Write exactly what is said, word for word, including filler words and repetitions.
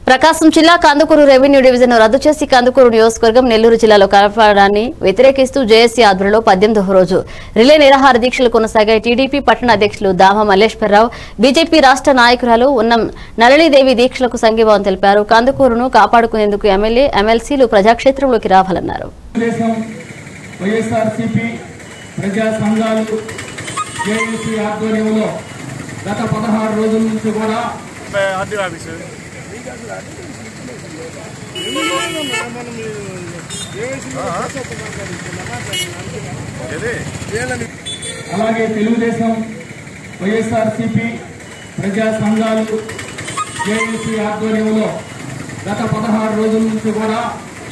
ప్రకాశం జిల్లా Kandukur revenue division రద్దు చేసి కందుకూరు నియోజకవర్గం నెల్లూరు జిల్లాలో కలపడాన్ని వ్యతిరేకిస్తూ జేఏసీ ఆధ్వర్యంలో పద్దెనిమిదవ రోజు రిలే నిరాహార దీక్షలు కొనసాగాయి. టీడీపీ పట్టణ అధ్యక్షులు దామ మల్లేశ్వరరావు, బీజేపీ రాష్ట్ర నాయకురాలు ఉన్నం నళినీదేవి దీక్షలకు సంఘీభావం తెలిపారు. కందుకూరును కాపాడుకునేందుకు ఎమ్మెల్యే ఎమ్మెల్సీలు ప్రజాక్షేత్రంలోకి రావాలన్నారు. గత పదహారు రోజుల నుంచి కూడా అలాగే తెలుగుదేశం, వైఎస్ఆర్సీపీ ప్రజా సంఘాలు జేఏసీ ఆధ్వర్యంలో గత పదహారు రోజుల నుంచి కూడా